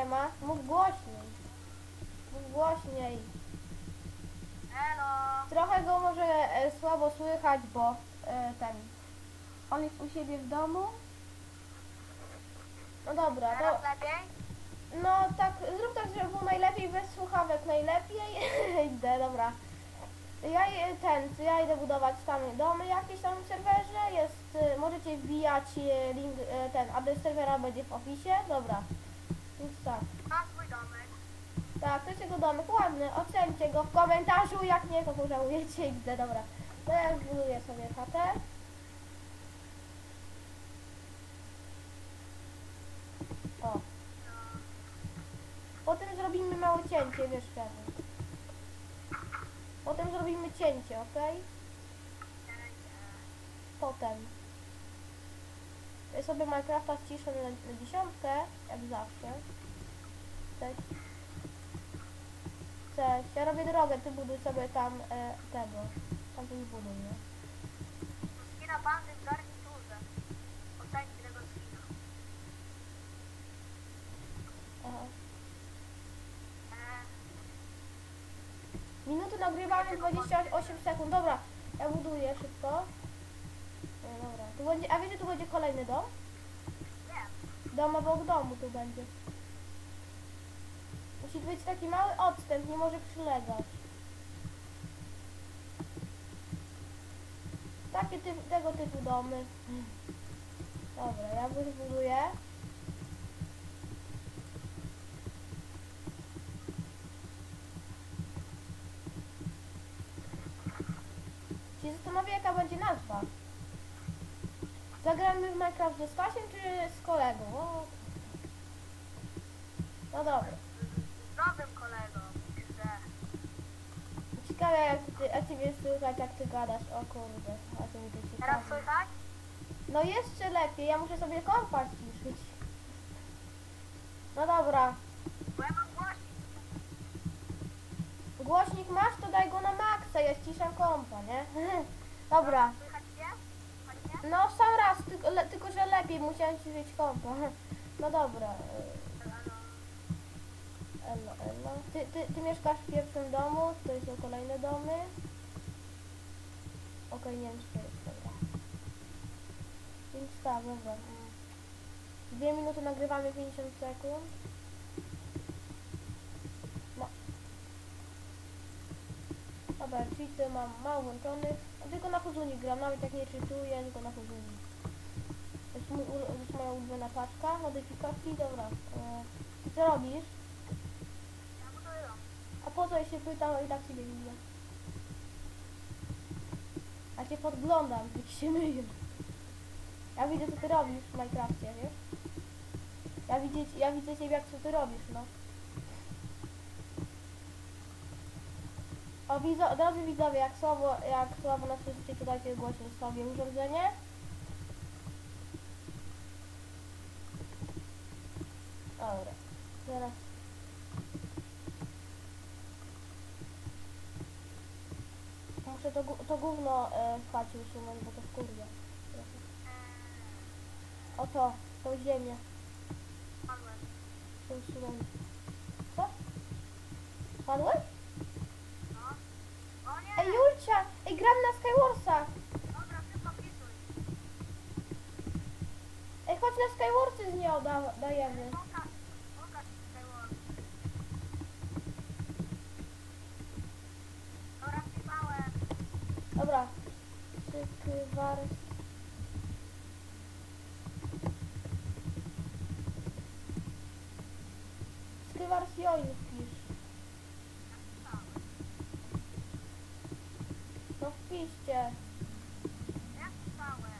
siema. Mów głośniej. Mów głośniej. Elo! Trochę go może słabo słychać, bo on jest u siebie w domu. No dobra, to... Teraz lepiej? No tak, zrób tak, żeby było najlepiej bez słuchawek, najlepiej. Idę, dobra. Ja idę budować tam domy jakieś tam w serwerze, możecie wbijać link, adres serwera będzie w opisie, dobra. Więc tak. Mam swój domek. Tak, to jest jego domek, ładny, ocencie go w komentarzu, jak nie, to pożałujecie, idę, dobra. To ja zbuduję sobie chatę. O. Potem zrobimy małe cięcie, wiesz, Kevin. Potem zrobimy cięcie, ok? Potem. Ja sobie Minecrafta ściszę na 10, jak zawsze. Cześć. Cześć. Ja robię drogę, ty buduj sobie tam tego. Tam coś buduj, nie? Skina bandy w garniturze. Ocencie tego skina. Aha. Minuty nagrywania 28 sekund. Dobra, ja buduję szybko. No, dobra. Tu będzie, a wiesz, że tu będzie kolejny dom? Nie. Dom obok domu tu będzie. Musi być taki mały odstęp, nie może przylegać. Tego typu domy. Dobra, ja wybuduję. Się zastanawiam, jaka będzie nazwa. Zagramy w Minecraft ze Stasiem czy z kolegą? O. No dobra. Z nowym kolegą. Że... Ciekawe jak ciebie słychać, jak ty gadasz. O kurde, a to mi to Teraz ciekawe. słychać? No jeszcze lepiej, ja muszę sobie kompa ściszyć. No dobra. Bo ja mam głośnik. Głośnik masz, to daj go na maksa, ja ściszam kompa, nie? Dobra. Słychać mnie? Słychać mnie? No sam raz, tylko że lepiej musiałem ściszyć kompa. No dobra. Elo. Ty mieszkasz w pierwszym domu, tutaj są kolejne domy. Okej, nie wiem czy to jest, dobra. Więc tak, dobra. 2 minuty nagrywamy 50 sekund. No. Dobra, cheaty mam mało włączonych. Tylko na Huzuni gram, nawet jak nie czytuję, tylko na Huzuni. To jest moja ulubiona paczka, modyfikacji, dobra. Ty co robisz? Ja buduję. A po co ja się pytam, i tak ciebie widzę. A cię podglądam, jak się myję. Ja widzę co ty robisz w Minecrafcie, wiesz? Ja widzę ciebie jak co ty robisz, no. O, drodzy widzowie, jak słabo nas słyszycie, to dajcie głośno sobie urządzenie. Dobra, teraz... Muszę to gówno w chacie usunąć, bo to wkurwia. O to, tą ziemię. Padłem. To usunąć. Co? Padłeś? No. O nie! Ej, Julcia! Ej, gram na Skywarsach! Dobra, szybko pisuj. Ej, chodź na Skywarsy z nią dajemy. Pokaż Skyward. Dobra, wpisałem. Dobra. Skywars. Skywars join wpisz. No wpiszcie. Ja wpisałem.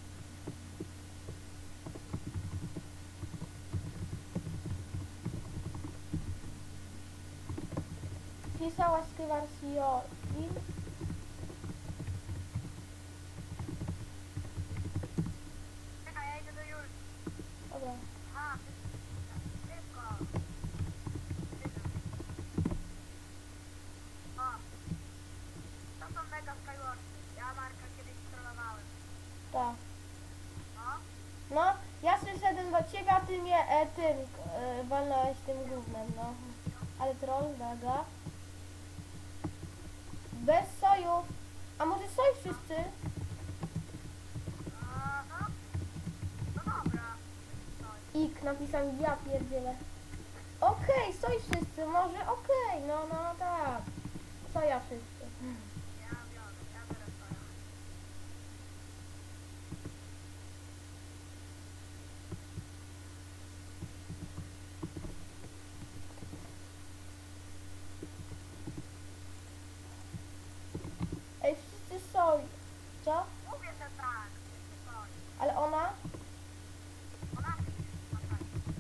Wpisałaś Skywars join. Czekaj, ja idę do Julki. Dobra. A, szybko. O. To są mega Skywarsy. Ja Marka kiedyś trollowałem. Tak. No. No, ja szedłem do ciebie, a ty mnie walnąłeś tym gównem, no. Ale troll, daga. Bez soju. A może soj wszyscy? Aha. No dobra. Soj. Ik, napisałem ja pierdzielę. Okej, soj wszyscy, może okej, no tak. Soja wszyscy. Ja biorę soja. Ej, wszyscy soj. Co? Mówię, że tak. Wszyscy soj. Ale ona? Ona tak.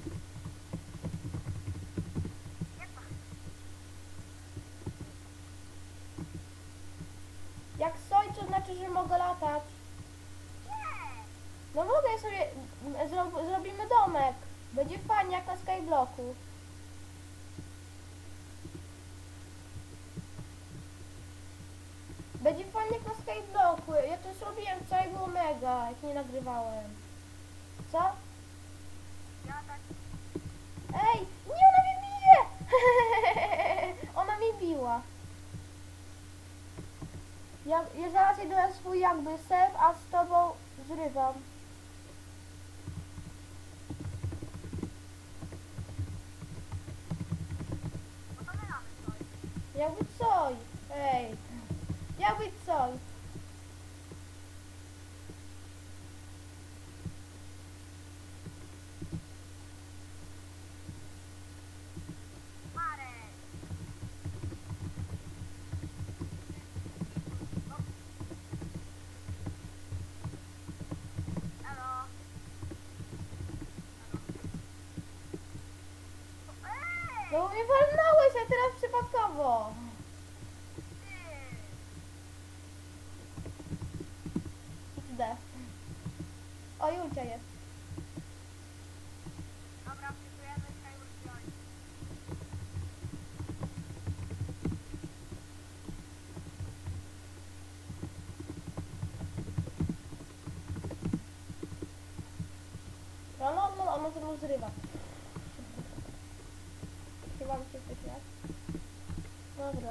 Nie tak. Jak soj, to znaczy, że mogę latać. Nie! No mogę sobie, zrobimy domek. Będzie fajnie jak na Skyblocku. Będzie fajnie jak na Skyblocku. Ja to zrobiłem wczoraj, było mega, jak nie nagrywałem. Co? Ja tak. Ej, nie, ona mnie bije! Ona mnie biła. Ja zaraz idę na swój jakby serw, a z tobą zrywam. No to my mamy soj. Jakby coś. Ej. Jakby coś. Marek. No. Elo. Ej! No bo mnie walnąłeś, a teraz przypadkowo. Ty! XD. O, Julcia jest. Dobra, wpisujemy Skyward Joy. No, ona ze mną zrywa. Chyba mi się coś jak. Dobra.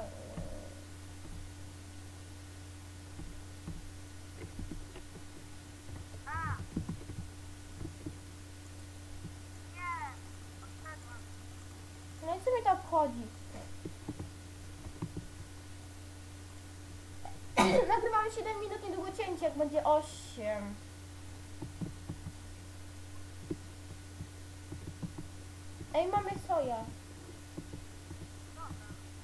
A! Nie! Odszedłem. No i co mi to obchodzi? Nagrywamy 7 minut, niedługo cięcie, jak będzie 8. Ej, mamy soja. Dobra.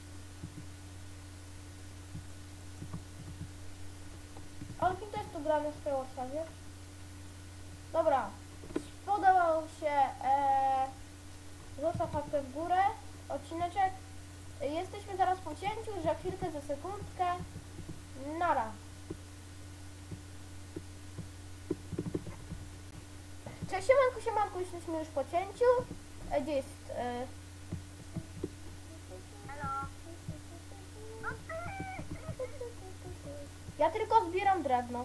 Ale kim też tu gramy w Skywarsa, wiesz? Dobra. Podobał się zostaw łapkę w górę, odcineczek. Jesteśmy zaraz po cięciu, za chwilkę, za sekundkę. Nara. Cześć, siemanko, jesteśmy już po cięciu. Gdzie jest? Elo. No ty! Ja tylko zbieram drewno.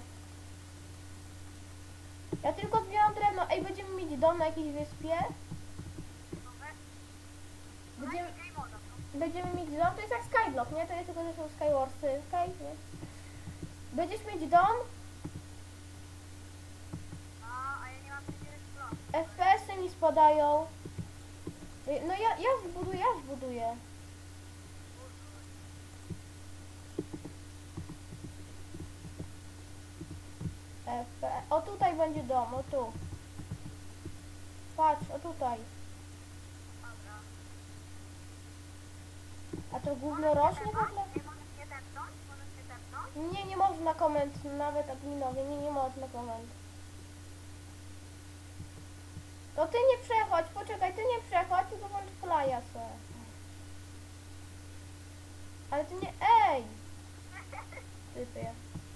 Ej, będziemy mieć dom na jakiejś wyspie. No weź. Będziemy, Game moda, no. będziemy mieć dom, to jest jak Skyblock, nie? To jest tylko, że są Skywarsy. Nie? Będziesz mieć dom, A ja nie mam przecież blok. FPS-y mi spadają. No ja zbuduję. O tutaj będzie dom, o tu. Patrz, o tutaj. Dobra. A to gówno rośnie w ogóle? Nie możesz mnie tepnąć? Możesz mnie tepnąć? Nie można koment, nawet adminowi, nie można koment. To ty nie przechodź, poczekaj, ty nie przechodź, tylko włącz flya se. Ale ty nie, ej! Typie.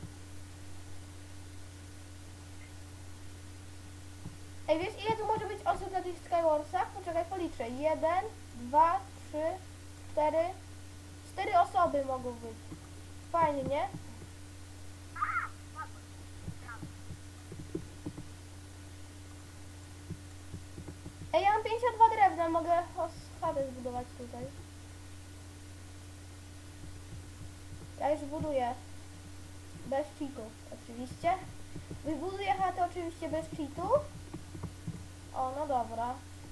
Ej, wiesz ile tu może być osób na tych Skywarsach? Poczekaj, policzę. 1, 2, 3, 4. 4 osoby mogą być. Fajnie, nie? A! Spadłem. Brawo. Ej, ja mam 52 drewna, Ale mogę chatę zbudować tutaj. Ja już buduję. Bez cheatów, oczywiście. Wybuduję chatę oczywiście bez cheatów. O, no dobra.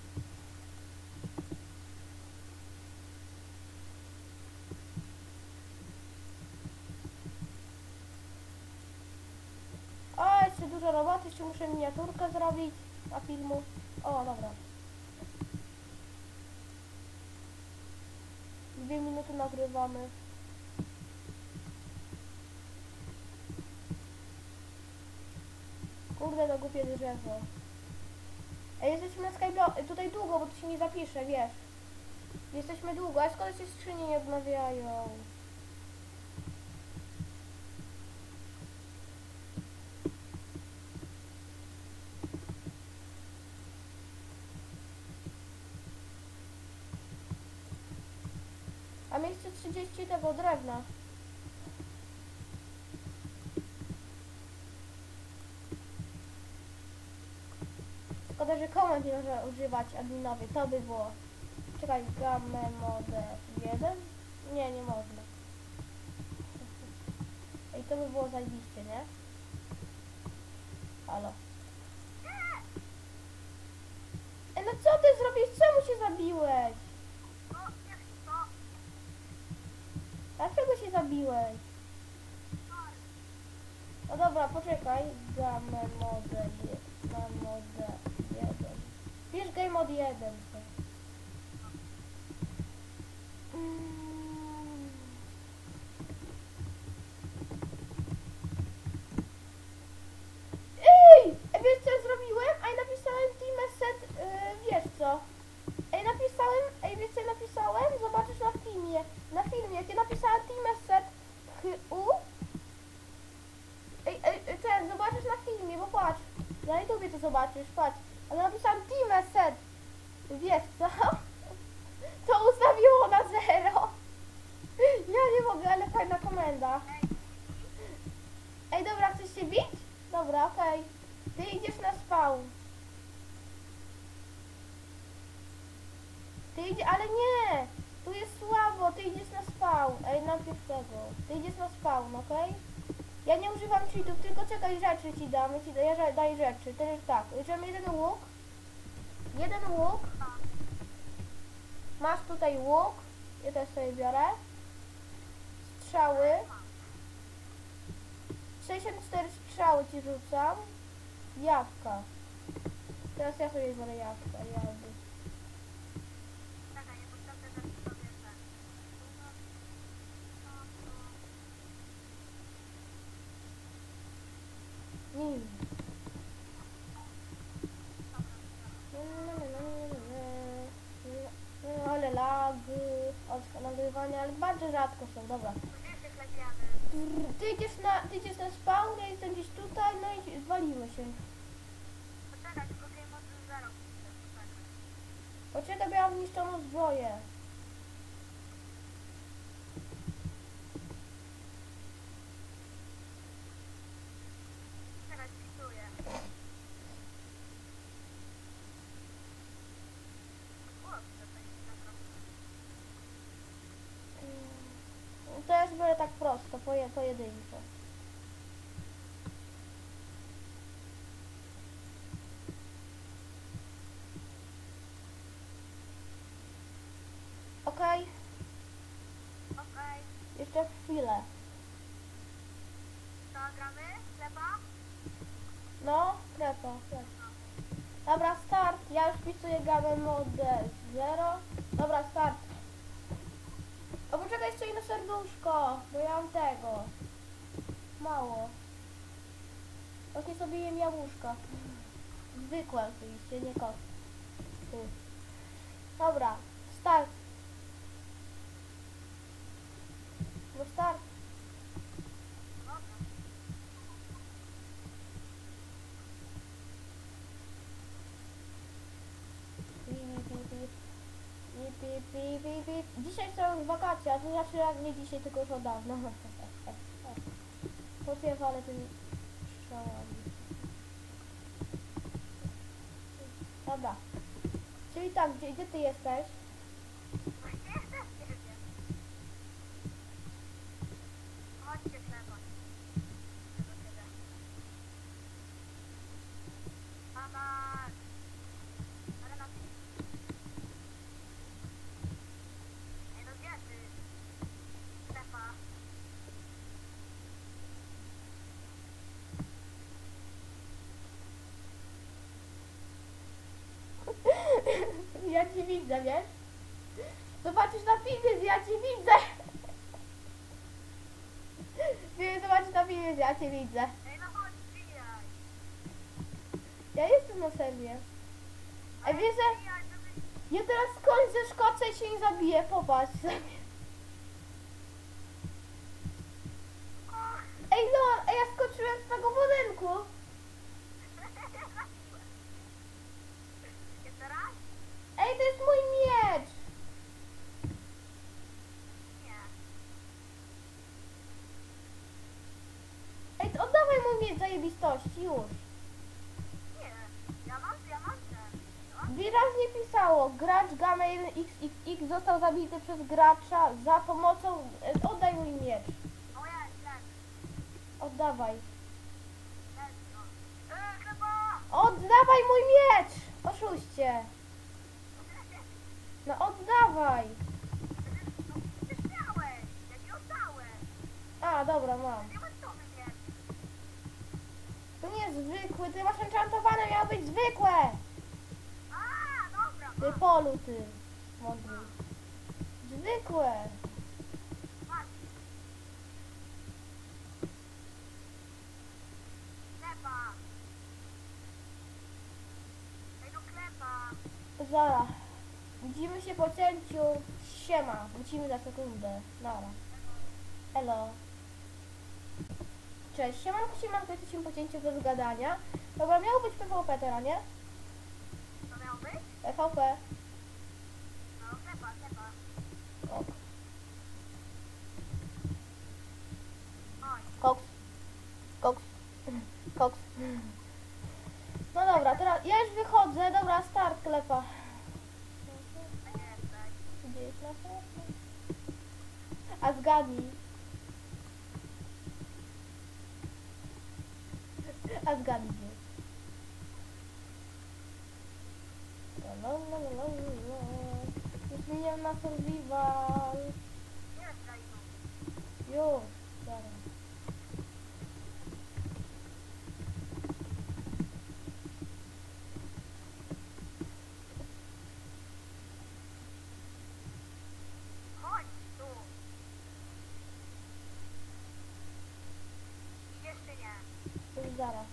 O, jeszcze dużo roboty, jeszcze muszę miniaturkę zrobić na filmu. O, dobra. 2 minuty nagrywamy. Kurde, to głupie drzewo. Ej, jesteśmy na Skyblock, tutaj długo, bo to się nie zapisze, wiesz. Jesteśmy długo, a skoro się skrzynie nie odnawiają? A miejsce 30 tego drewna. Szkoda, że komend nie można używać adminowi, to by było. Czekaj, gamę mode 1? Nie, nie można. Ej, to by było zajebiście, nie? Halo. Ej, no co ty zrobiłeś? Czemu się zabiłeś? No, nie chcę to. Dlaczego się zabiłeś? No dobra, poczekaj. Gamę mode 1. Wiesz, game mode 1. Ej! Wiesz co ja zrobiłem? Ej, napisałem Team Set, wiesz co? Ej, wiesz co ja napisałem? Zobaczysz na filmie. Na filmie, jak ja napisałem Team Set HU. Ten, zobaczysz na filmie, bo patrz. Na YouTubie to zobaczysz, patrz. Ale napisałem Team Set. Wiesz co? To ustawiło na 0. Ja nie mogę, ale fajna komenda. Ej, dobra, chcesz się bić? Dobra, okej. Ty idziesz na spawn. Ty idziesz, ale nie! Tu jest słabo, ty idziesz na spawn. Ej, najpierw tego. Ty idziesz na spawn, okej? Ja nie używam cheatów, tylko czekaj, rzeczy ci dam. Ja daję rzeczy. Teraz tak, bierzemy jeden łuk. Jeden łuk. Masz tutaj łuk. Ja też sobie biorę. Strzały. 64 strzały ci rzucam. Jabłka. Teraz ja sobie biorę jabłka. Czekaj, nie potrzebne rzeczy sobie ten. Nim. Ale lagi od nagrywania, ale bardzo rzadko są, dobra. Gdzie się klepiamy? Ty idziesz na spawn, ja jestem gdzieś tutaj, no i zwalimy się. Poczekaj, tylko game mode 0. Poczekaj. Poczekaj, bo ja mam niszczoną zbroję. Czekaj, wpisuję. Kurczę, to jest naprawdę. To ja zbiorę tak prosto, pojedynczo. Okej, Okej. jeszcze chwilę. To gramy? Chleba? No, krepa. Dobra, start. Ja już wpisuję gamę mode 0. Dobra, start. O, poczekaj, jeszcze jedno serduszko, bo ja mam tego. Mało. Właśnie sobie jem jabłuszka. Zwykłe oczywiście, nie kot. Dobra, start. No start. Dzisiaj są wakacje, a to znaczy jak nie dzisiaj, tylko już od dawna. Podpiewale tymi strzałami. Dobra. i tak, gdzie ty jesteś? Nie wiem. Chodźcie chleba. Do ciebie. Mama. Ale na film. Ej, no gdzie ty? Chleba. Ja cię widzę, wiesz? Zobaczysz na filmie, ja cię widzę. Ty zobaczysz na filmie, ja cię widzę. Ej, no chodź, wbijaj. Ja jestem na serwie. Ej, wiesz, że Wbijaj, żeby... ja teraz kończę szkoczę i się nie zabiję, popatrz. Ej no, ja skoczyłem z tego budynku. Jeszcze raz? Ej, to jest mój miecz. Nie. Ej, to oddawaj mój miecz zajebistości, już. Nie. Ja mam ten. No. Wyraźnie pisało, gracz Gamma 1XXX został zabity przez gracza za pomocą... Oddaj mój miecz. O ja, lecz. Oddawaj. Lecz, no. Chleba! Oddawaj mój miecz! Oszuście. No oddawaj. No, przecież miałeś. Ja ci oddałem. A, dobra, mam. Diamentowy miecz. To nie jest zwykły, ty masz enchantowane, miało być zwykłe. A, dobra. Ty polu, ty. Mądry. Zwykłe. Patrz. Chleba. Ej, no chleba. Zara. Widzimy się po cięciu. Siema. Wrócimy za sekundę. Nara. Elo. Cześć. Siemanko, jesteśmy po cięciu bez gadania. Dobra, miało być PvP teraz, nie? To miał być? PvP. No, chleba. Ok. Oj. Koks. Koks. Koks. No dobra, teraz ja już wychodzę. Dobra, start klepa. A nie jesteś. Gdzie jest nasza? A zgadnij. A zgadnij gdzie. Już zmieniam na survival. Nie jest krainą. Już. Zaraz. Chodź tu. I jeszcze nie. Już zaraz.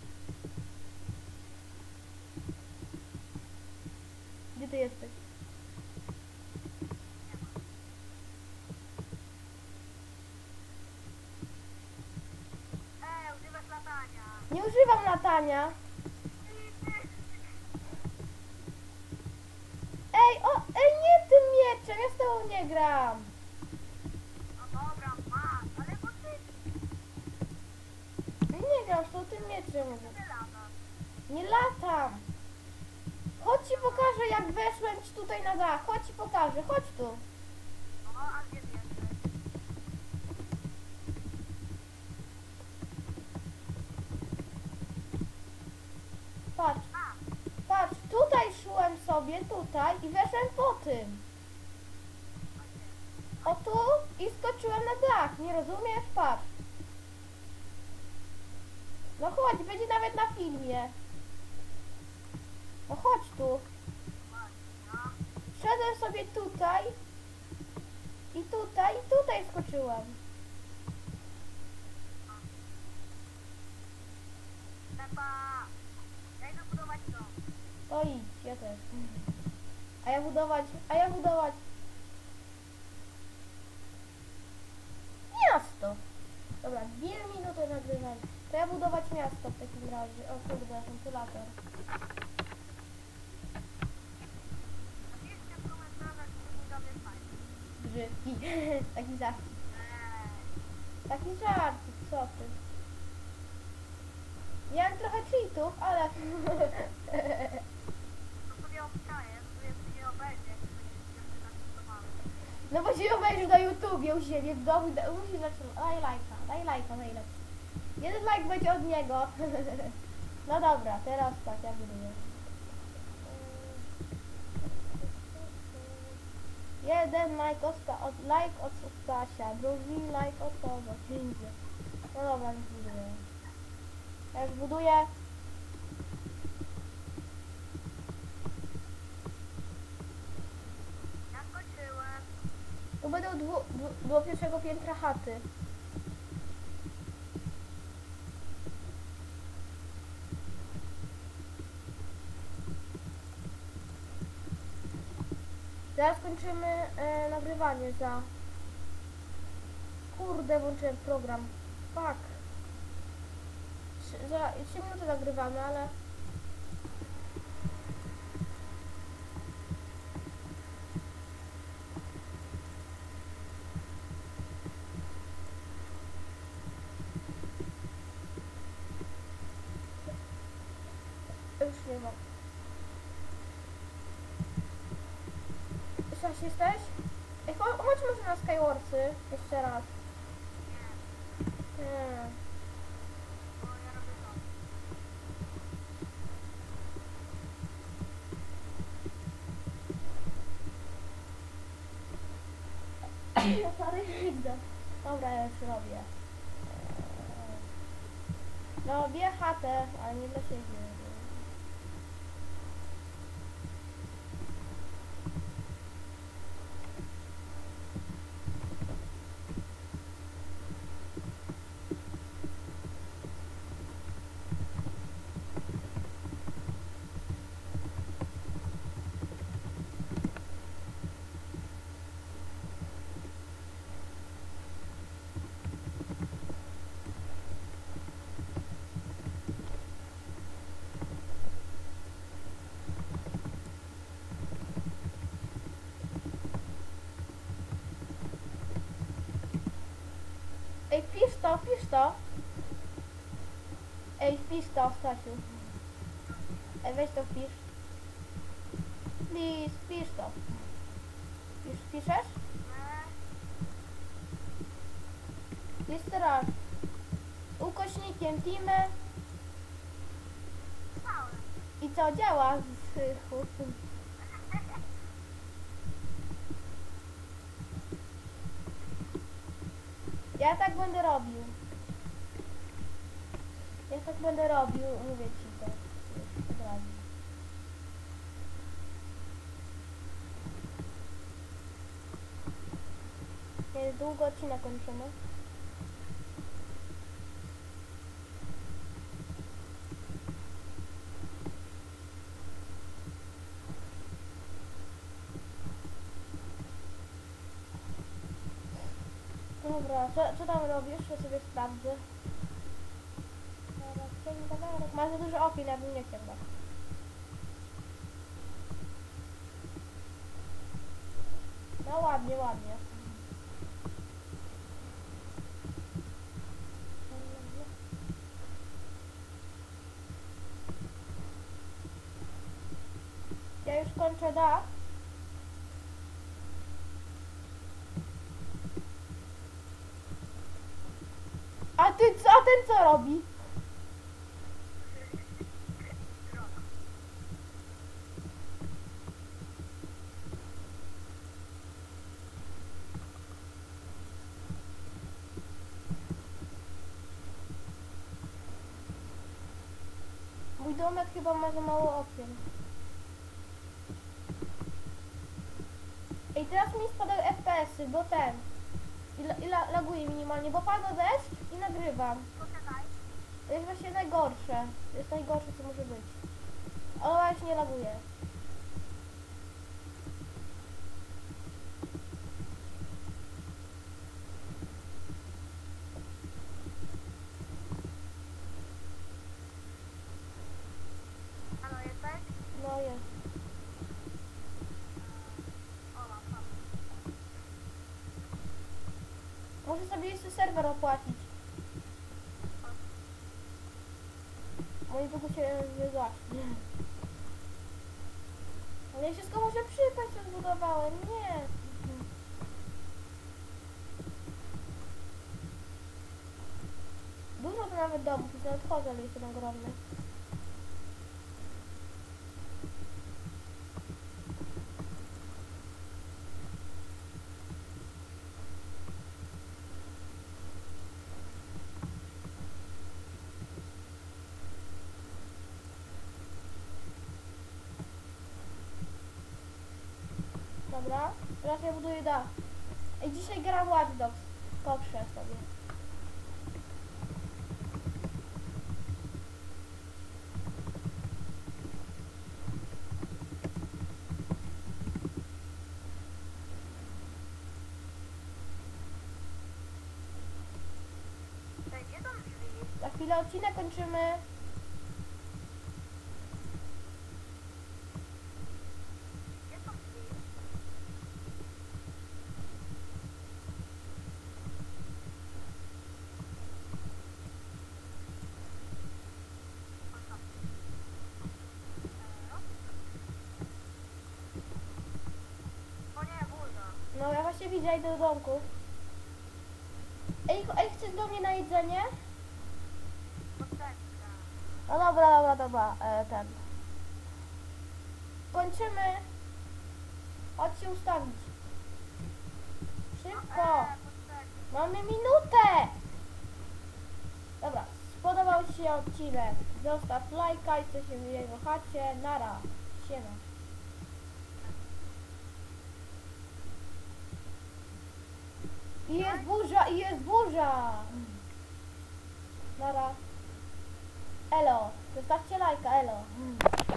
Gdzie ty jesteś? Używasz latania. Nie używam latania. Ej, nie tym mieczem, ja z tobą nie gram. No dobra, masz, ale bo ty Nie gram z tą tym mieczem. nie latasz. Nie latam. Chodź ci pokażę, jak weszłem ci tutaj na dach. Chodź ci pokażę, chodź tu. No, a gdzie ty jesteś? Patrz, A, patrz, tutaj szłem sobie, tutaj i weszłem po tym. O tu i skoczyłem na dach, nie rozumiesz? Patrz. No chodź, będzie nawet na filmie. No chodź tu. no. Szedłem sobie tutaj i tutaj skoczyłem. Trzeba. Ja idę budować dom. To idź, ja też. A ja budować miasto. Dobra, 2 minuty nagrywam. To ja budować miasto w takim razie. O kurde, wentylator. Napiszcie w komentarzach, czy budowie fajnie. Brzydki. Taki żart. Eee, Taki żart, co ty? Miałem trochę cheatów, ale... to sobie obstaję, YouTubie u siebie w domu, musi dać daj lajka najlepiej. Jeden like będzie od niego. No dobra, teraz tak, ja buduję. Jeden like od Stasia, drugi like od kogo? Nigdzie. No dobra, już buduję. Ja już buduję. Ja skończyłem. Tu będą do pierwszego piętra chaty. Zaraz kończymy nagrywanie za... Kurde, włączyłem program. Fuck. Za 3 minuty nagrywamy, ale... Już nie mam. Staś, jesteś? Ej, chodź może na Skywarsy. Jeszcze raz. Nie. Bo ja robię to. Ja stary idę. Dobra, ja już robię. Robię chatę, ale nie dla siebie. Ej, wpisz to. Ej, wpisz to, Stasiu. Ej, weź to wpisz. Please, wpisz to. Piszesz? Jeszcze raz. Z ukośnikiem Teamy. I co działa z chłopcem? Ja tak będę robił. Mówię ci to. Już od razu. Jest długo odcinek kończymy. Dobra, co tam robisz? Ja sobie sprawdzę. Masz za dużo okien, ja bym nie chciał. No ładnie. Ja już kończę dach. A ten co robi? Mój domek chyba ma za mało okien. Ej, teraz mi spadały FPS-y, bo I laguje minimalnie, bo pada deszcz i nagrywam. Poczekaj. To jest właśnie najgorsze. To jest najgorsze, co może być. O, właśnie laguje. Halo, jesteś? No jest. Ola, Muszę sobie jeszcze serwer opłacić. Mój długo się nie zacznie. Ale ja wszystko muszę przypać, co zbudowałem. Nie. nawet domów, jest nawet hotel jest ten ogromny. Dobra, teraz ja buduję dach. Ej, dzisiaj gram Watch Dogs. Pokrze sobie. Ej, gdzie są drzwi? Za chwilę odcinek kończymy. Gdzie są drzwi? Aha. O nie, burza. No ja właśnie widzę, idę do domku. Ej, chcesz do mnie na jedzenie? Poczekaj. No dobra, ten. Kończymy. Chodź się ustawić. Szybko. Poczekaj. Mamy minutę. Dobra, spodobał Ci się odcinek. Zostaw lajka i co się w jego chacie. Nara. Siema. I jest burza, i jest burza. Nara. Elo. Zostawcie lajka, elo.